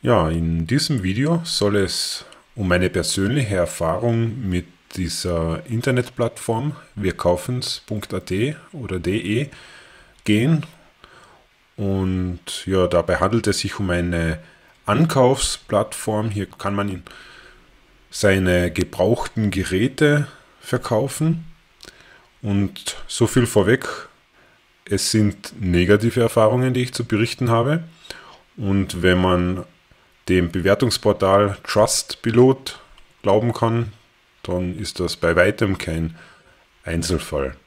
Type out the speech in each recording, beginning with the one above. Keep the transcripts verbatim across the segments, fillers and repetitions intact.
Ja, in diesem Video soll es um meine persönliche Erfahrung mit dieser Internetplattform wirkaufens punkt at oder de gehen. Und ja, dabei handelt es sich um eine Ankaufsplattform. Hier kann man seine gebrauchten Geräte verkaufen. Und so viel vorweg, es sind negative Erfahrungen, die ich zu berichten habe. Und wenn man dem Bewertungsportal Trustpilot glauben kann, dann ist das bei weitem kein Einzelfall.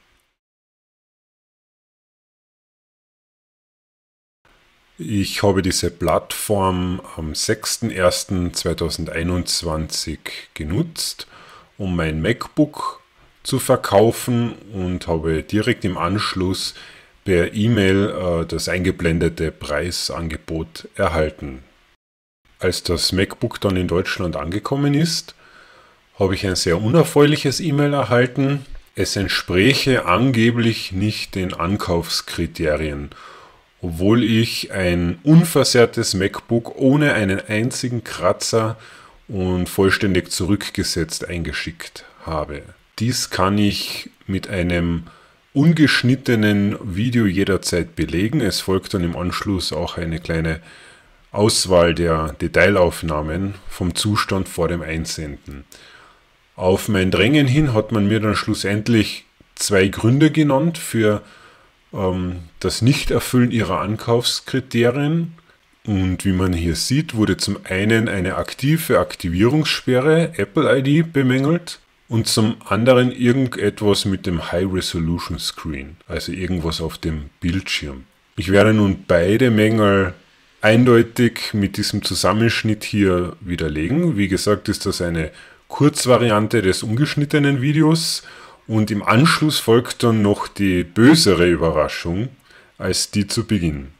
Ich habe diese Plattform am sechster erster zweitausendeinundzwanzig genutzt, um mein MacBook zu verkaufen und habe direkt im Anschluss per E-Mail äh, das eingeblendete Preisangebot erhalten. Als das MacBook dann in Deutschland angekommen ist, habe ich ein sehr unerfreuliches E-Mail erhalten. Es entspräche angeblich nicht den Ankaufskriterien, obwohl ich ein unversehrtes MacBook ohne einen einzigen Kratzer und vollständig zurückgesetzt eingeschickt habe. Dies kann ich mit einem ungeschnittenen Video jederzeit belegen. Es folgt dann im Anschluss auch eine kleine Auswahl der Detailaufnahmen vom Zustand vor dem Einsenden. Auf mein Drängen hin hat man mir dann schlussendlich zwei Gründe genannt für ähm, das Nichterfüllen ihrer Ankaufskriterien. Und wie man hier sieht, wurde zum einen eine aktive Aktivierungssperre Apple I D bemängelt und zum anderen irgendetwas mit dem High Resolution Screen, also irgendwas auf dem Bildschirm. Ich werde nun beide Mängel eindeutig mit diesem Zusammenschnitt hier widerlegen. Wie gesagt, ist das eine Kurzvariante des ungeschnittenen Videos und im Anschluss folgt dann noch die bösere Überraschung als die zu Beginn.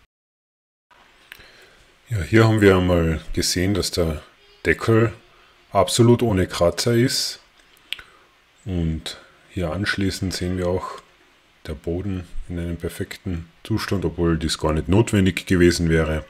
Ja, hier haben wir einmal gesehen, dass der Deckel absolut ohne Kratzer ist und hier anschließend sehen wir auch der Boden in einem perfekten Zustand, obwohl dies gar nicht notwendig gewesen wäre.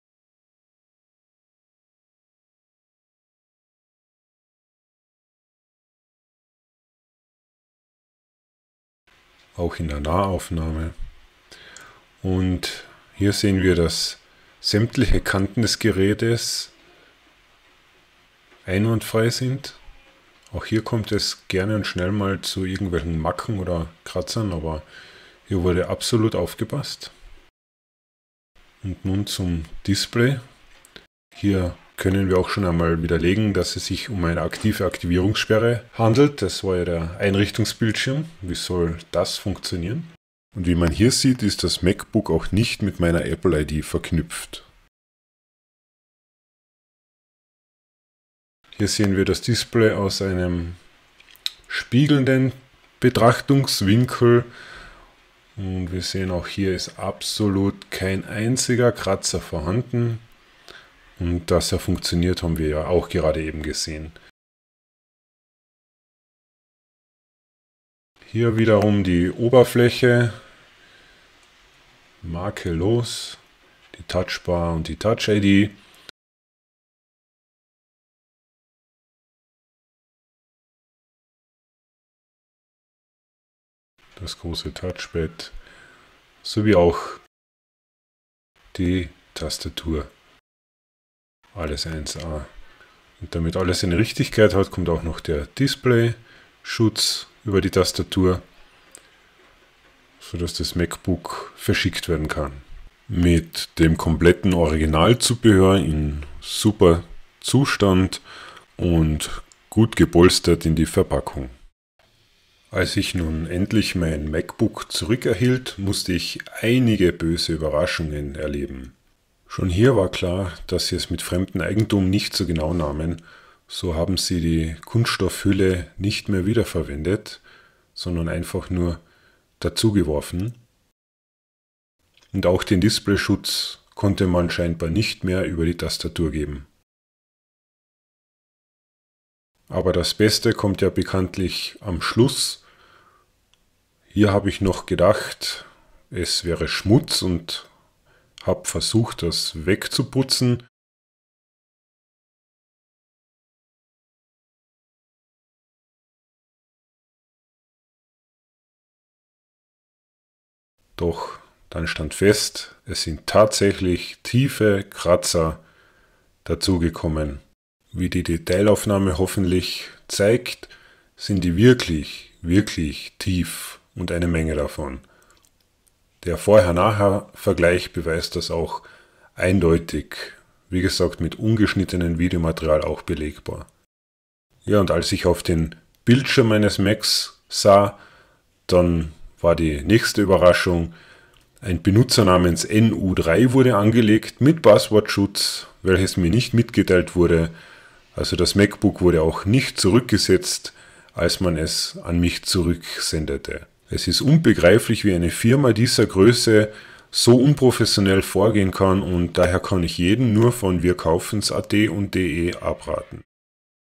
Auch in der Nahaufnahme. Und hier sehen wir, dass sämtliche Kanten des Gerätes einwandfrei sind. Auch hier kommt es gerne und schnell mal zu irgendwelchen Macken oder Kratzern, aber hier wurde absolut aufgepasst. Und nun zum Display. Hier können wir auch schon einmal widerlegen, dass es sich um eine aktive Aktivierungssperre handelt. Das war ja der Einrichtungsbildschirm. Wie soll das funktionieren? Und wie man hier sieht, ist das MacBook auch nicht mit meiner Apple I D verknüpft. Hier sehen wir das Display aus einem spiegelnden Betrachtungswinkel. Und wir sehen auch hier ist absolut kein einziger Kratzer vorhanden. Und dass er funktioniert, haben wir ja auch gerade eben gesehen. Hier wiederum die Oberfläche, makellos, die Touchbar und die Touch I D. Das große Touchpad, sowie auch die Tastatur. Alles eins A. Und damit alles seine Richtigkeit hat, kommt auch noch der Display-Schutz über die Tastatur, sodass das MacBook verschickt werden kann. Mit dem kompletten Originalzubehör in super Zustand und gut gepolstert in die Verpackung. Als ich nun endlich mein MacBook zurückerhielt, musste ich einige böse Überraschungen erleben. Schon hier war klar, dass sie es mit fremdem Eigentum nicht so genau nahmen. So haben sie die Kunststoffhülle nicht mehr wiederverwendet, sondern einfach nur dazugeworfen. Und auch den Displayschutz konnte man scheinbar nicht mehr über die Tastatur geben. Aber das Beste kommt ja bekanntlich am Schluss. Hier habe ich noch gedacht, es wäre Schmutz und habe versucht, das wegzuputzen. Doch dann stand fest, es sind tatsächlich tiefe Kratzer dazugekommen. Wie die Detailaufnahme hoffentlich zeigt, sind die wirklich, wirklich tief und eine Menge davon. Der Vorher-Nachher-Vergleich beweist das auch eindeutig. Wie gesagt, mit ungeschnittenem Videomaterial auch belegbar. Ja, und als ich auf den Bildschirm meines Macs sah, dann war die nächste Überraschung, ein Benutzer namens N U drei wurde angelegt mit Passwortschutz, welches mir nicht mitgeteilt wurde. Also das MacBook wurde auch nicht zurückgesetzt, als man es an mich zurücksendete. Es ist unbegreiflich, wie eine Firma dieser Größe so unprofessionell vorgehen kann, und daher kann ich jeden nur von wir kaufens punkt at und de abraten.